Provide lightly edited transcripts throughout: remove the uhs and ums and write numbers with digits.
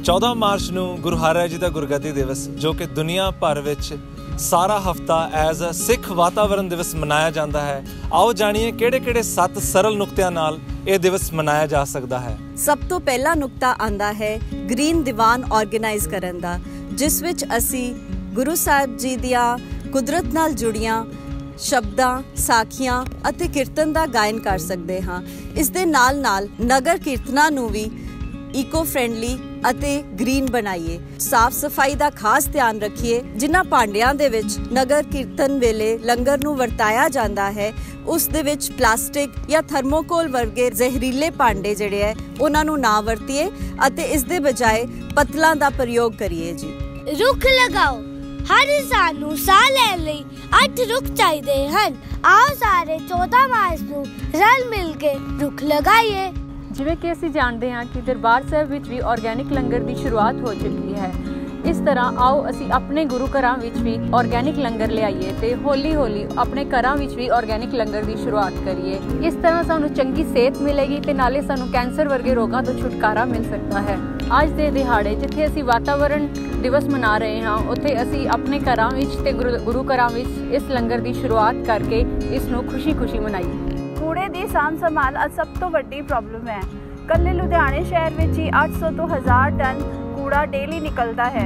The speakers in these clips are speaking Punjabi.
14 ਮਾਰਚ ਨੂੰ ਗੁਰੂ ਹਰਿਰਾਏ ਜੀ ਦਾ ਗੁਰਗੱਦੀ ਦਿਵਸ ਜੋ ਕਿ ਦੁਨੀਆ ਭਰ ਵਿੱਚ ਸਾਰਾ ਹਫਤਾ ਐਜ਼ ਅ ਸਿੱਖ ਵਾਤਾਵਰਨ ਦਿਵਸ ਮਨਾਇਆ ਜਾਂਦਾ ਹੈ। ਆਓ ਜਾਣੀਏ ਕਿਹੜੇ-ਕਿਹੜੇ 7 ਸਰਲ ਨੁਕਤਿਆਂ ਨਾਲ ਇਹ ਦਿਵਸ ਮਨਾਇਆ ਜਾ ਸਕਦਾ ਹੈ। ਸਭ ਤੋਂ ਪਹਿਲਾ ਨੁਕਤਾ ਆਂਦਾ ਹੈ ਗ੍ਰੀਨ ਦੀਵਾਨ ਆਰਗੇਨਾਈਜ਼ ਕਰਨ ਦਾ, ਜਿਸ ਵਿੱਚ ਅਸੀਂ ਗੁਰੂ ਸਾਹਿਬ ਜੀ ਦੀਆਂ ਕੁਦਰਤ ਨਾਲ ਜੁੜੀਆਂ ਸ਼ਬਦਾਂ, ਸਾਖੀਆਂ ਅਤੇ ਕੀਰਤਨ ਦਾ ਗਾਇਨ ਕਰ ਸਕਦੇ ਹਾਂ। ਇਸ ਦੇ ਨਾਲ-ਨਾਲ ਨਗਰ ਕੀਰਤਨਾਂ ਨੂੰ ਵੀ ਈਕੋ ਫ੍ਰੈਂਡਲੀ ਅਤੇ ਗ੍ਰੀਨ ਬਣਾਈਏ। ਸਾਫ਼ ਸਫਾਈ ਦਾ ਖਾਸ ਧਿਆਨ ਰੱਖੀਏ। ਜਿਨ੍ਹਾਂ ਭਾਂਡਿਆਂ ਦੇ ਵਿੱਚ ਨਗਰ ਕੀਰਤਨ ਵੇਲੇ ਲੰਗਰ ਨੂੰ ਵਰਤਾਇਆ ਜਾਂਦਾ ਹੈ ਉਸ ਦੇ ਵਿੱਚ ਪਲਾਸਟਿਕ ਜਾਂ ਥਰਮੋਕੋਲ ਵਰਗੇ ਜ਼ਹਿਰੀਲੇ ਭਾਂਡੇ ਜਿਹੜੇ ਹੈ ਉਹਨਾਂ ਨੂੰ ਨਾ ਵਰਤੀਏ ਅਤੇ ਇਸ ਦੇ ਬਜਾਏ ਪੱਤਲਾਂ ਦਾ ਪ੍ਰਯੋਗ ਕਰੀਏ। ਜੀ ਰੁੱਖ ਲਗਾਓ। ਹਰ ਇਨਸਾਨ ਨੂੰ ਸਾਹ ਲੈਣ ਲਈ 8 ਰੁੱਖ ਚਾਹੀਦੇ ਹਨ। ਆਓ ਸਾਰੇ 14 ਮਾਰਚ ਨੂੰ ਰਲ ਮਿਲ ਕੇ ਰੁੱਖ ਲਗਾਈਏ। ਜਿਵੇਂ ਕਿ ਅਸੀਂ ਜਾਣਦੇ ਹਾਂ ਕਿ ਦਰਬਾਰ ਸਾਹਿਬ ਵਿੱਚ ਵੀ ਆਰਗੈਨਿਕ ਲੰਗਰ ਦੀ ਸ਼ੁਰੂਆਤ ਹੋ ਚੁੱਕੀ ਹੈ। ਇਸ ਤਰ੍ਹਾਂ ਆਓ ਅਸੀਂ ਆਪਣੇ ਗੁਰੂ ਘਰਾਂ ਵਿੱਚ ਵੀ ਆਰਗੈਨਿਕ ਲੰਗਰ ਲਿਆਈਏ ਤੇ ਹੌਲੀ-ਹੌਲੀ ਆਪਣੇ ਘਰਾਂ ਵਿੱਚ ਵੀ ਆਰਗੈਨਿਕ ਲੰਗਰ ਦੀ ਸ਼ੁਰੂਆਤ ਕਰੀਏ। ਇਸ ਤਰ੍ਹਾਂ ਸਾਨੂੰ ਚੰਗੀ ਸਿਹਤ ਮਿਲੇਗੀ ਤੇ ਨਾਲੇ ਸਾਨੂੰ ਕੈਂਸਰ ਵਰਗੇ ਰੋਗਾਂ ਤੋਂ ਛੁਟਕਾਰਾ ਮਿਲ ਸਕਦਾ ਹੈ। ਅੱਜ ਦੇ ਦਿਹਾੜੇ ਜਿੱਥੇ ਅਸੀਂ ਵਾਤਾਵਰਣ ਦਿਵਸ ਮਨਾ ਰਹੇ ਹਾਂ ਉੱਥੇ ਅਸੀਂ ਆਪਣੇ ਘਰਾਂ ਵਿੱਚ ਤੇ ਗੁਰੂ ਘਰਾਂ ਵਿੱਚ ਇਸ ਲੰਗਰ ਦੀ ਸ਼ੁਰੂਆਤ ਕਰਕੇ ਇਸ ਨੂੰ ਖੁਸ਼ੀ-ਖੁਸ਼ੀ ਮਨਾਈਏ। ਕੂੜੇ ਦੀ ਸਾਂਭ ਸੰਭਾਲ ਅੱਜ ਸਭ ਤੋਂ ਵੱਡੀ ਪ੍ਰੋਬਲਮ ਹੈ। ਕੱਲੇ ਲੁਧਿਆਣੇ ਸ਼ਹਿਰ ਵਿੱਚ ਹੀ 800 ਤੋਂ 1000 ਟਨ ਕੂੜਾ ਡੇਲੀ ਨਿਕਲਦਾ ਹੈ।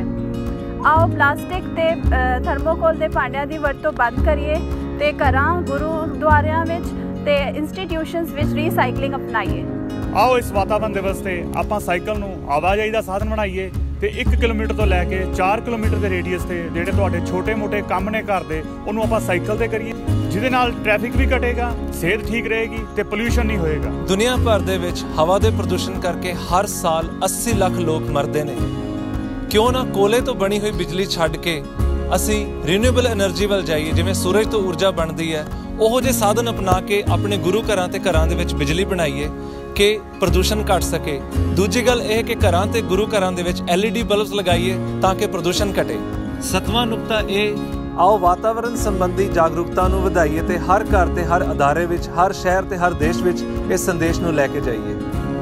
ਆਓ ਪਲਾਸਟਿਕ ਤੇ ਥਰਮੋਕੋਲ ਦੇ ਭਾਂਡਿਆਂ ਦੀ ਵਰਤੋਂ ਬੰਦ ਕਰੀਏ ਤੇ ਘਰਾਂ, ਗੁਰਦੁਆਰਿਆਂ ਵਿੱਚ ਤੇ ਇੰਸਟੀਟਿਊਸ਼ਨਸ ਵਿੱਚ ਰੀਸਾਈਕਲਿੰਗ ਅਪਣਾਈਏ। ਆਓ ਇਸ ਵਾਤਾਵਰਨ ਦਿਵਸ ਤੇ ਆਪਾਂ ਸਾਈਕਲ ਨੂੰ ਆਵਾਜਾਈ ਦਾ ਸਾਧਨ ਬਣਾਈਏ ਤੇ 1 ਕਿਲੋਮੀਟਰ ਤੋਂ ਲੈ ਕੇ 4 ਕਿਲੋਮੀਟਰ ਦੇ ਰੇਡੀਅਸ ਤੇ ਜਿਹੜੇ ਤੁਹਾਡੇ ਛੋਟੇ-ਮੋਟੇ ਕੰਮ ਨੇ ਘਰ ਦੇ ਉਹਨੂੰ ਆਪਾਂ ਸਾਈਕਲ ਤੇ ਕਰੀਏ, ਜਿਹਦੇ ਨਾਲ ਟ੍ਰੈਫਿਕ ਵੀ ਘਟੇਗਾ, ਸਿਹਤ ਠੀਕ ਰਹੇਗੀ ਤੇ ਪੋਲਿਊਸ਼ਨ ਨਹੀਂ ਹੋਏਗਾ। ਦੁਨੀਆ ਭਰ ਦੇ ਵਿੱਚ ਹਵਾ ਦੇ ਪ੍ਰਦੂਸ਼ਣ ਕਰਕੇ ਹਰ ਸਾਲ 80 ਲੱਖ ਲੋਕ ਮਰਦੇ ਨੇ। ਕਿਉਂ ਨਾ ਕੋਲੇ ਤੋਂ ਬਣੀ ਹੋਈ ਬਿਜਲੀ ਛੱਡ ਕੇ ਅਸੀਂ ਰੀਨਿਊਏਬਲ એનર્ਜੀ ਵੱਲ ਜਾਈਏ। ਜਿਵੇਂ ਸੂਰਜ ਤੋਂ ਊਰਜਾ ਬਣਦੀ ਹੈ ਉਹੋ ਜਿਹੇ ਸਾਧਨ ਅਪਣਾ ਕੇ ਆਪਣੇ ਗੁਰੂ ਘਰਾਂ ਤੇ ਘਰਾਂ ਦੇ ਵਿੱਚ ਬਿਜਲੀ ਬਣਾਈਏ ਕਿ ਪ੍ਰਦੂਸ਼ਣ ਘਟ ਸਕੇ। ਦੂਜੀ ਗੱਲ ਇਹ ਕਿ ਘਰਾਂ ਤੇ ਗੁਰੂ ਘਰਾਂ ਦੇ ਵਿੱਚ LED ਬਲਬਸ ਲਗਾਈਏ ਤਾਂ ਕਿ ਪ੍ਰਦੂਸ਼ਣ ਘਟੇ। 7ਵਾਂ ਨੁਕਤਾ ਇਹ, ਆਓ ਵਾਤਾਵਰਨ ਸੰਬੰਧੀ ਜਾਗਰੂਕਤਾ ਨੂੰ ਵਧਾਈਏ ਤੇ ਹਰ ਘਰ ਤੇ ਹਰ ਅਦਾਰੇ ਵਿੱਚ, ਹਰ ਸ਼ਹਿਰ ਤੇ ਹਰ ਦੇਸ਼ ਵਿੱਚ ਇਸ ਸੰਦੇਸ਼ ਨੂੰ ਲੈ ਕੇ ਜਾਈਏ।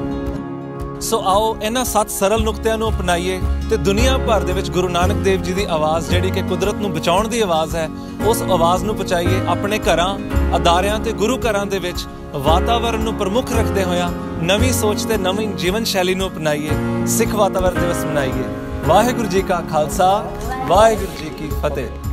ਸੋ ਆਓ ਇਹਨਾਂ 7 ਸਰਲ ਨੁਕਤਿਆਂ ਨੂੰ ਅਪਣਾਈਏ ਤੇ ਦੁਨੀਆ ਭਰ ਦੇ ਵਿੱਚ ਗੁਰੂ ਨਾਨਕ ਦੇਵ ਜੀ ਦੀ ਆਵਾਜ਼ ਜਿਹੜੀ ਕਿ ਕੁਦਰਤ ਨੂੰ ਬਚਾਉਣ ਦੀ ਆਵਾਜ਼ ਹੈ ਉਸ ਆਵਾਜ਼ ਨੂੰ ਪਹੁੰਚਾਈਏ। ਆਪਣੇ ਘਰਾਂ, ਅਦਾਰਿਆਂ ਤੇ ਗੁਰੂ ਘਰਾਂ ਦੇ ਵਿੱਚ ਵਾਤਾਵਰਨ ਨੂੰ ਪ੍ਰਮੁੱਖ ਰੱਖਦੇ ਹੋਇਆ ਨਵੀਂ ਸੋਚ ਤੇ ਨਵੀਂ ਜੀਵਨ ਸ਼ੈਲੀ ਨੂੰ ਅਪਣਾਈਏ। ਸਿੱਖ ਵਾਤਾਵਰਨ ਦਿਵਸ ਮਨਾਈਏ। ਵਾਹਿਗੁਰੂ ਜੀ ਕਾ ਖਾਲਸਾ, ਵਾਹਿਗੁਰੂ ਜੀ ਕੀ ਫਤਿਹ।